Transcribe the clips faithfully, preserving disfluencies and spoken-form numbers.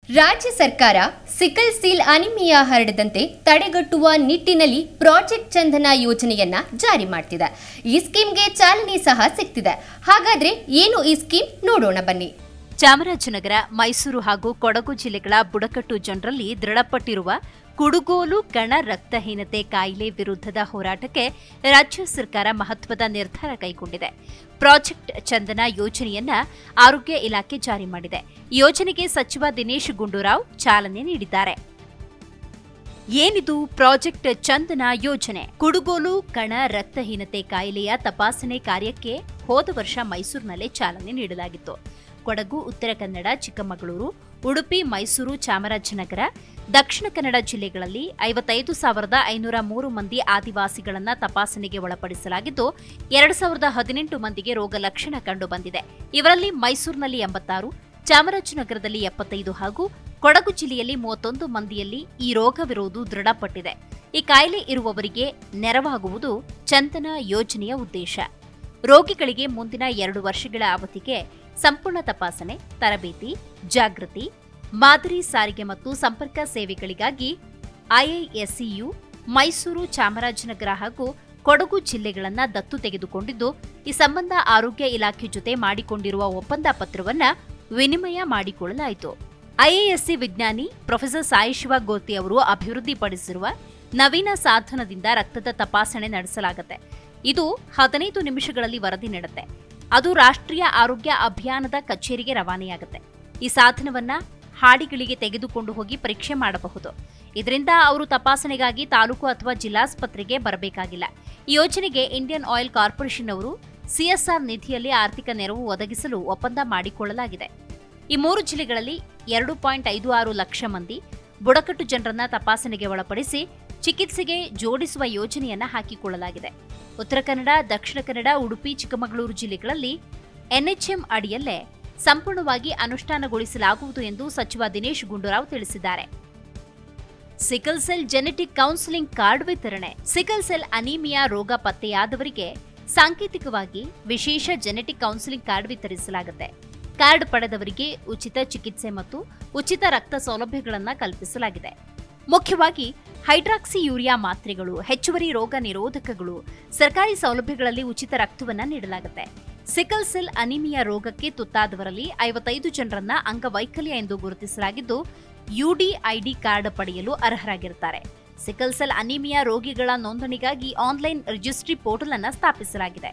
ರಾಜ್ಯ ಸರ್ಕಾರ sickle seal anaemia ಹರಡದಂತೆ ತಡೆಗಟ್ಟುವ ನಿಟ್ಟಿನಲ್ಲಿ ಪ್ರಾಜೆಕ್ಟ್ ಚಂದನ ಯೋಜನೆಯನ್ನ ಜಾರಿ ಮಾಡ್ತಿದೆ. ಈ ಸ್ಕೀಮ್ಗೆ ಚಾಲನೆ ಸಹ ಸಿಗ್ತಿದೆ. ಹಾಗಾದ್ರೆ ಏನು ಈ ಸ್ಕೀಮ್ ನೋಡೋಣ ಬನ್ನಿ. ಚಾಮರಾಜನಗರ, ಮೈಸೂರು ಹಾಗೂ ಕೊಡಗು ಜಿಲ್ಲೆಗಳ ಬುಡಕಟ್ಟು ಜನರಲ್ಲಿ ದೃಢಪಟ್ಟಿರುವ ಕುಡುಗೋಲು ಕಣ ರಕ್ತಹೀನತೆ ಕಾಯಿಲೆ ವಿರುದ್ಧದ ಹೋರಾಟಕ್ಕೆ ರಾಜ್ಯ ಸರ್ಕಾರ ಮಹತ್ವದ ನಿರ್ಧಾರ ಕೈಗೊಂಡಿದೆ. ಪ್ರಾಜೆಕ್ಟ್ ಚಂದನ ಯೋಜನೆಯನ್ನ ಆರೋಗ್ಯ ಇಲಾಖೆ ಜಾರಿ ಮಾಡಿದೆ. ಯೋಜನೆಗೆ ಸಚಿವ ದಿನೇಶ್ ಗುಂಡೂರಾವ್ ಚಾಲನೆ ನೀಡಿದ್ದಾರೆ. ಏನಿದು ಪ್ರಾಜೆಕ್ಟ್ ಚಂದನ ಯೋಜನೆ? ಕುಡುಗೋಲು ಕಣ ರಕ್ತಹೀನತೆ ಕಾಯಿಲೆಯ ತಪಾಸಣೆ ಕಾರ್ಯಕ್ಕೆ ಹೋದ ವರ್ಷ ಮೈಸೂರಿನಲ್ಲೇ ಚಾಲನೆ ನೀಡಲಾಗಿತ್ತು. ಕೊಡಗು, ಉತ್ತರ ಕನ್ನಡ, ಚಿಕ್ಕಮಗಳೂರು, ಉಡುಪಿ, ಮೈಸೂರು, ಚಾಮರಾಜನಗರ, ದಕ್ಷಿಣ ಕನ್ನಡ ಜಿಲ್ಲೆಗಳಲ್ಲಿ ಐವತ್ತೈದು ಸಾವಿರದ ಐನೂರ ಮೂರು ಮಂದಿ ಆದಿವಾಸಿಗಳನ್ನ ತಪಾಸಣೆಗೆ ಒಳಪಡಿಸಲಾಗಿದ್ದು, ಎರಡು ಸಾವಿರದ ಹದಿನೆಂಟು ಮಂದಿಗೆ ರೋಗ ಲಕ್ಷಣ ಕಂಡು ಬಂದಿದೆ. ಇವರಲ್ಲಿ ಮೈಸೂರಿನಲ್ಲಿ ಎಂಬತ್ತಾರು, ಚಾಮರಾಜನಗರದಲ್ಲಿ ಎಪ್ಪತ್ತೈದು ಹಾಗೂ ಕೊಡಗು ಜಿಲ್ಲೆಯಲ್ಲಿ ಮೂವತ್ತೊಂದು ಮಂದಿಯಲ್ಲಿ ಈ ರೋಗವಿರುವುದು ದೃಢಪಟ್ಟಿದೆ. ಈ ಕಾಯಿಲೆ ಇರುವವರಿಗೆ ನೆರವಾಗುವುದು ಚಂದನ ಯೋಜನೆಯ ಉದ್ದೇಶ. ರೋಗಿಗಳಿಗೆ ಮುಂದಿನ ಎರಡು ವರ್ಷಗಳ ಅವಧಿಗೆ ಸಂಪೂರ್ಣ ತಪಾಸಣೆ, ತರಬೇತಿ, ಜಾಗೃತಿ, ಮಾದರಿ ಸಾರಿಗೆ ಮತ್ತು ಸಂಪರ್ಕ ಸೇವೆಗಳಿಗಾಗಿ ಐಐಎಸ್ಸಿಯು ಮೈಸೂರು, ಚಾಮರಾಜನಗರ ಹಾಗೂ ಕೊಡಗು ಜಿಲ್ಲೆಗಳನ್ನು ದತ್ತು ತೆಗೆದುಕೊಂಡಿದ್ದು, ಈ ಸಂಬಂಧ ಆರೋಗ್ಯ ಇಲಾಖೆ ಜೊತೆ ಮಾಡಿಕೊಂಡಿರುವ ಒಪ್ಪಂದ ಪತ್ರವನ್ನ ವಿನಿಮಯ ಮಾಡಿಕೊಳ್ಳಲಾಯಿತು. ಐಎಎಸ್ಸಿ ವಿಜ್ಞಾನಿ ಪ್ರೊಫೆಸರ್ ಸಾಯಿಶಿವ ಗೋತಿ ಅವರು ಅಭಿವೃದ್ಧಿಪಡಿಸಿರುವ ನವೀನ ಸಾಧನದಿಂದ ರಕ್ತದ ತಪಾಸಣೆ ನಡೆಸಲಾಗುತ್ತೆ. ಇದು ಹದಿನೈದು ನಿಮಿಷಗಳಲ್ಲಿ ವರದಿ ನೀಡುತ್ತೆ. ಅದು ರಾಷ್ಟ್ರೀಯ ಆರೋಗ್ಯ ಅಭಿಯಾನದ ಕಚೇರಿಗೆ ರವಾನೆಯಾಗುತ್ತೆ. ಈ ಸಾಧನವನ್ನ ಹಾಡಿಗಳಿಗೆ ತೆಗೆದುಕೊಂಡು ಹೋಗಿ ಪರೀಕ್ಷೆ ಮಾಡಬಹುದು. ಇದರಿಂದ ಅವರು ತಪಾಸಣೆಗಾಗಿ ತಾಲೂಕು ಅಥವಾ ಜಿಲ್ಲಾಸ್ಪತ್ರೆಗೆ ಬರಬೇಕಾಗಿಲ್ಲ. ಈ ಯೋಜನೆಗೆ ಇಂಡಿಯನ್ ಆಯಿಲ್ ಕಾರ್ಪೊರೇಷನ್ ಅವರು ಸಿಎಸ್ಆರ್ ನಿಧಿಯಲ್ಲಿ ಆರ್ಥಿಕ ನೆರವು ಒದಗಿಸಲು ಒಪ್ಪಂದ ಮಾಡಿಕೊಳ್ಳಲಾಗಿದೆ. ಈ ಮೂರು ಜಿಲ್ಲೆಗಳಲ್ಲಿ ಎರಡು ಪಾಯಿಂಟ್ ಐದು ಆರು ಲಕ್ಷ ಮಂದಿ ಬುಡಕಟ್ಟು ಜನರನ್ನ ತಪಾಸಣೆಗೆ ಒಳಪಡಿಸಿ ಚಿಕಿತ್ಸೆಗೆ ಜೋಡಿಸುವ ಯೋಜನೆಯನ್ನ ಹಾಕಿಕೊಳ್ಳಲಾಗಿದೆ. ಉತ್ತರ ಕನ್ನಡ, ದಕ್ಷಿಣ ಕನ್ನಡ, ಉಡುಪಿ, ಚಿಕ್ಕಮಗಳೂರು ಜಿಲ್ಲೆಗಳಲ್ಲಿ ಎನ್ಎಚ್ಎಂ ಅಡಿಯಲ್ಲೇ ಸಂಪೂರ್ಣವಾಗಿ ಅನುಷ್ಠಾನಗೊಳಿಸಲಾಗುವುದು ಎಂದು ಸಚಿವ ದಿನೇಶ್ ಗುಂಡೂರಾವ್ ತಿಳಿಸಿದ್ದಾರೆ. Sickle cell genetic counselling card ವಿತರಣೆ. ಸಿಕಲ್ ಸೆಲ್ ಅನಿಮಿಯಾ ರೋಗ ಪತ್ತೆಯಾದವರಿಗೆ ಸಾಂಕೇತಿಕವಾಗಿ ವಿಶೇಷ ಜೆನೆಟಿಕ್ ಕೌನ್ಸಿಲಿಂಗ್ ಕಾರ್ಡ್ ವಿತರಿಸಲಾಗುತ್ತೆ. ಕಾರ್ಡ್ ಪಡೆದವರಿಗೆ ಉಚಿತ ಚಿಕಿತ್ಸೆ ಮತ್ತು ಉಚಿತ ರಕ್ತ ಸೌಲಭ್ಯಗಳನ್ನು ಕಲ್ಪಿಸಲಾಗಿದೆ. ಮುಖ್ಯವಾಗಿ ಹೈಡ್ರಾಕ್ಸಿ ಯೂರಿಯಾ ಮಾತ್ರೆಗಳು, ಹೆಚ್ಚುವರಿ ರೋಗ ನಿರೋಧಕಗಳು, ಸರ್ಕಾರಿ ಸೌಲಭ್ಯಗಳಲ್ಲಿ ಉಚಿತ ರಕ್ತವನ್ನು ನೀಡಲಾಗುತ್ತೆ. ಸಿಕಲ್ ಸೆಲ್ ಅನಿಮಿಯಾ ರೋಗಕ್ಕೆ ತುತ್ತಾದವರಲ್ಲಿ ಐವತ್ತೈದು ಜನರನ್ನ ಅಂಗವೈಕಲ್ಯ ಎಂದು ಗುರುತಿಸಲಾಗಿದ್ದು, ಯುಡಿಐಡಿ ಕಾರ್ಡ್ ಪಡೆಯಲು ಅರ್ಹರಾಗಿರುತ್ತಾರೆ. ಸಿಕಲ್ ಸೆಲ್ ಅನಿಮಿಯಾ ರೋಗಿಗಳ ನೋಂದಣಿಗಾಗಿ ಆನ್ಲೈನ್ ರಿಜಿಸ್ಟ್ರಿ ಪೋರ್ಟಲ್ ಅನ್ನು ಸ್ಥಾಪಿಸಲಾಗಿದೆ.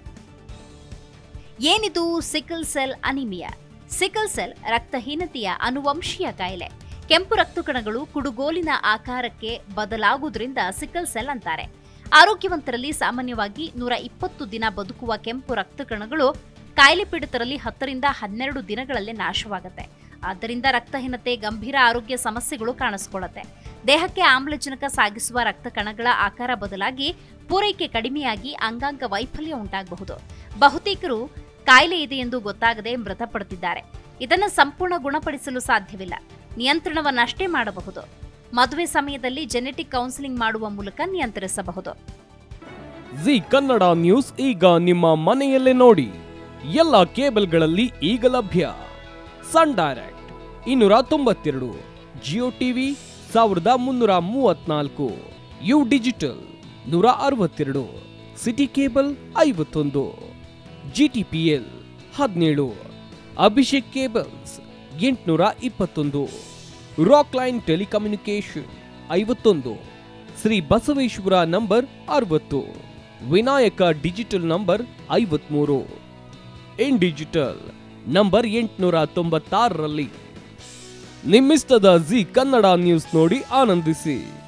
ಏನಿದು sickle cell anaemia? Sickle cell ರಕ್ತಹೀನತೆಯ ಅನುವಂಶೀಯ ಕಾಯಿಲೆ. ಕೆಂಪು ರಕ್ತಕಣಗಳು ಕುಡುಗೋಲಿನ ಆಕಾರಕ್ಕೆ ಬದಲಾಗುವುದರಿಂದ ಸಿಕಲ್ ಸೆಲ್ ಅಂತಾರೆ. ಆರೋಗ್ಯವಂತರಲ್ಲಿ ಸಾಮಾನ್ಯವಾಗಿ ನೂರ ಇಪ್ಪತ್ತು ದಿನ ಬದುಕುವ ಕೆಂಪು ರಕ್ತಕಣಗಳು ಕಾಯಿಲೆ ಪೀಡಿತರಲ್ಲಿ ಹತ್ತರಿಂದ ಹನ್ನೆರಡು ದಿನಗಳಲ್ಲೇ ನಾಶವಾಗುತ್ತೆ. ಆದ್ದರಿಂದ ರಕ್ತಹೀನತೆ ಗಂಭೀರ ಆರೋಗ್ಯ ಸಮಸ್ಯೆಗಳು ಕಾಣಿಸಿಕೊಳ್ಳುತ್ತೆ. ದೇಹಕ್ಕೆ ಆಮ್ಲಜನಕ ಸಾಗಿಸುವ ರಕ್ತ ಕಣಗಳ ಆಕಾರ ಬದಲಾಗಿ ಪೂರೈಕೆ ಕಡಿಮೆಯಾಗಿ ಅಂಗಾಂಗ ವೈಫಲ್ಯ ಉಂಟಾಗಬಹುದು. ಬಹುತೇಕರು ಕಾಯಿಲೆ ಇದೆ ಎಂದು ಗೊತ್ತಾಗದೆ ಮೃತಪಡುತ್ತಿದ್ದಾರೆ. ಇದನ್ನು ಸಂಪೂರ್ಣ ಗುಣಪಡಿಸಲು ಸಾಧ್ಯವಿಲ್ಲ. ನಿಯಂತ್ರಣವನ್ನಷ್ಟೇ ಮಾಡಬಹುದು. ಮದುವೆ ಸಮಯದಲ್ಲಿ ಜೆನೆಟಿಕ್ ಕೌನ್ಸಿಲಿಂಗ್ ಮಾಡುವ ಮೂಲಕ ನಿಯಂತ್ರಿಸಬಹುದು. ಜಿ ಕನ್ನಡ ನ್ಯೂಸ್ ಈಗ ನಿಮ್ಮ ಮನೆಯಲ್ಲೇ ನೋಡಿ. ಎಲ್ಲ ಕೇಬಲ್ಗಳಲ್ಲಿ ಈಗ ಲಭ್ಯ. ಸನ್ ಡೈರೆಕ್ಟ್ ಇನ್ನೂರ ತೊಂಬತ್ತೆರಡು, ಜಿಯೋ ಟಿವಿ ಸಾವಿರದ ಮುನ್ನೂರ ಮೂವತ್ನಾಲ್ಕು, ಯು ಡಿಜಿಟಲ್ ನೂರ ಅರವತ್ತೆರಡು, ಸಿಟಿ ಕೇಬಲ್ ಐವತ್ತೊಂದು, ಜಿಟಿಪಿಎಲ್ ಹದಿನೇಳು, ಅಭಿಷೇಕ್ ಕೇಬಲ್ಸ್ ಎಂಟುನೂರ ಇಪ್ಪತ್ತೊಂದು, ರಾಕ್ ಲೈನ್ ಟೆಲಿಕಮ್ಯುನಿಕೇಶನ್ ಐವತ್ತೊಂದು, ಶ್ರೀ ಬಸವೇಶ್ವರ ನಂಬರ್ ಅರವತ್ತು, ವಿನಾಯಕ ಡಿಜಿಟಲ್ ನಂಬರ್ ಐವತ್ಮೂರು, ಇನ್ ಡಿಜಿಟಲ್ ನಂಬರ್ ಎಂಟುನೂರ ತೊಂಬತ್ತಾರರಲ್ಲಿ. ನಿಮ್ಮಿಸ್ತದ ಜಿ ಕನ್ನಡ ನ್ಯೂಸ್ ನೋಡಿ ಆನಂದಿಸಿ.